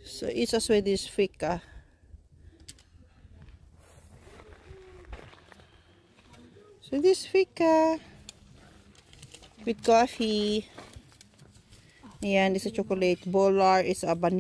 So it's a Swedish fika. So this fika with coffee. Ayan, this is chocolate. Bolar is a vanilla.